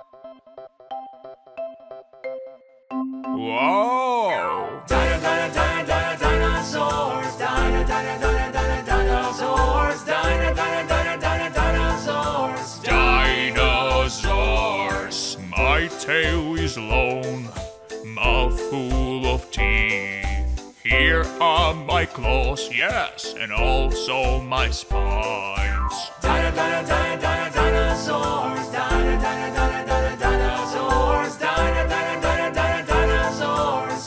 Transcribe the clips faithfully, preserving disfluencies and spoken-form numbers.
Whoa! Dino-dino-dino-dino-dinosaurs, Dino-dino-dino-dino-dinosaurs, Dino-dino-dino-dino-dinosaurs, Dinosaurs! My tail is long, mouth full of teeth. Here are my claws, yes, and also my spines. Dino-dino-dino-dino-dinosaurs, Dino-dino-dino-dino-dinosaurs, Dino-dino-dino-dino-dinosaurs,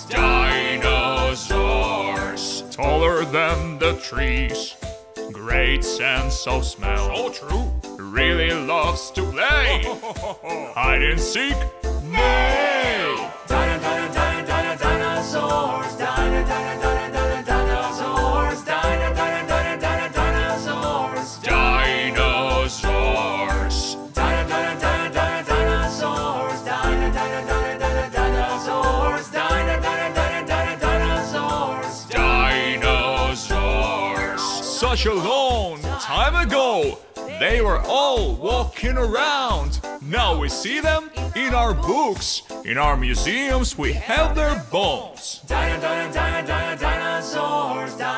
Dinosaurs! Taller than the trees, great sense of smell. So true. Really loves to play. Hide and seek, nay. Dino-dino-dino-dino-dinosaurs, Dino-dino-dino-dino-dinosaurs, Dino-dino-dino-dino-dinosaurs, Dinosaurs! Dino-dino-dino-dino-dinosaurs, Dino-dino-dino-dino-dinosaurs, Dino-dino-dino-dino-dinosaurs, Dinosaurs! Such a long time ago, they were all walking around. Now we see them in our books. In our museums, we have their bones. Dino-dino-dino-dino-dinosaurs,